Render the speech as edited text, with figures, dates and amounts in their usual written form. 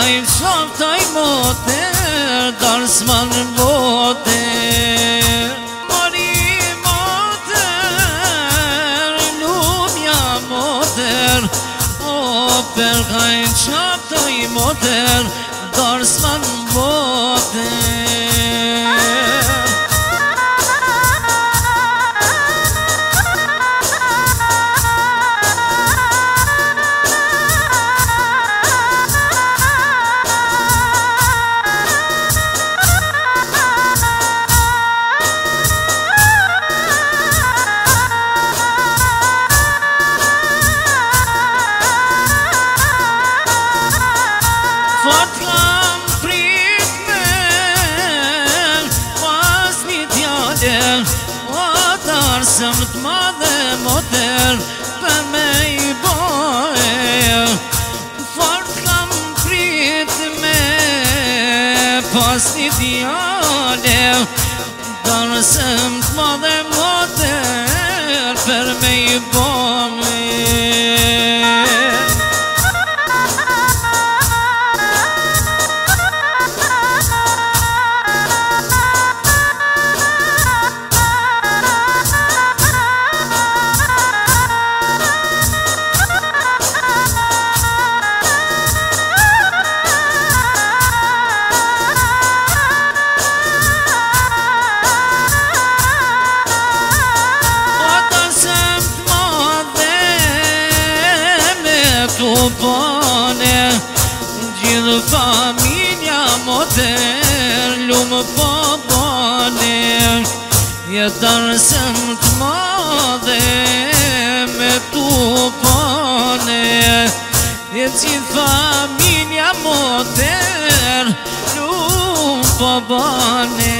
hajmë shaftaj moter, darë s'man boter. Mari moter, lumja moter, o per hajmë shaftaj moter, darë s'man boter. Sëm t'madhe moter për me i boje, fort kam prit me pas një djale, darë sëm t'madhe moter për me i boje. Gjithë familja moter lumë po bone, jetarë sëm t'madhe me tu pone. Gjithë familja moter lumë po bone.